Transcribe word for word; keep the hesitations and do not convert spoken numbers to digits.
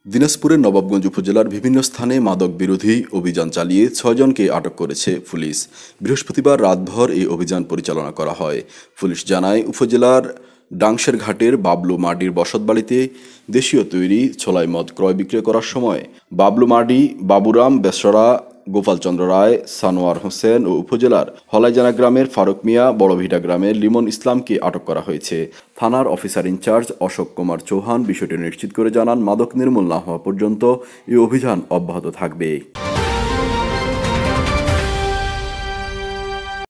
দিনাজপুরের নবাবগঞ্জ উপজেলার বিভিন্ন স্থানে মাদক বিরোধী অভিযান চালিয়ে ছয়জনকে আটক করেছে পুলিশ। বৃহস্পতিবার রাতভর এই অভিযান পরিচালনা করা হয়। পুলিশ জানায়, উপজেলার ডাংশের ঘাটের বাবলু মাডির বসতবাড়িতে দেশীয় তৈরি ছোলাই মদ ক্রয় বিক্রয় করার সময় বাবলু মাডি, বাবুরাম বেসরা, গোপালচন্দ্র রায়, সানোয়ার হোসেন ও উপজেলার হলাইজানা গ্রামের ফারুক মিয়া, বড়ভিটা গ্রামের লিমন ইসলামকে আটক করা হয়েছে। থানার অফিসার ইনচার্জ অশোক কুমার চৌহান বিষয়টি নিশ্চিত করে জানান, মাদক নির্মূল না হওয়া পর্যন্ত এই অভিযান অব্যাহত থাকবে।